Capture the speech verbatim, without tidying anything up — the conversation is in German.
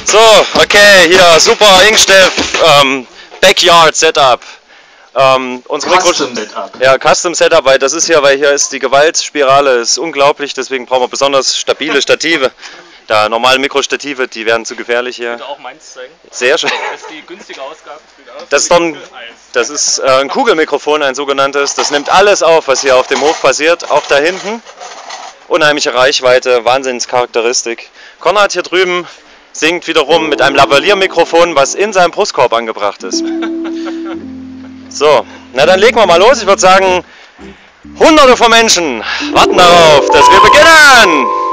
So, okay, hier super Inksteff, ähm, Backyard Setup. Ähm, unsere Custom Setup. Ja, Custom Setup, weil das ist hier, weil hier ist die Gewaltspirale ist unglaublich, deswegen brauchen wir besonders stabile Stative. Da normale Mikrostative, die werden zu gefährlich hier. Bitte auch meins zeigen. Sehr schön. Das ist die günstige Ausgabe. Das ist, dann, das ist äh, ein Kugelmikrofon, ein sogenanntes. Das nimmt alles auf, was hier auf dem Hof passiert, auch da hinten. Unheimliche Reichweite, Wahnsinnscharakteristik. Konrad hier drüben singt wiederum mit einem Lavalier-Mikrofon, was in seinem Brustkorb angebracht ist. So, na dann legen wir mal los. Ich würde sagen, hunderte von Menschen warten darauf, dass wir beginnen.